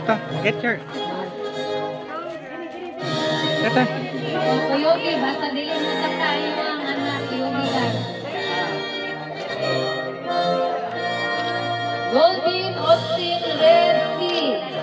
Ito, get your. Ito. Kuyogi, basta dili mo sa kayo ang anak, kuyogi ka. Golden Austin Red Sea.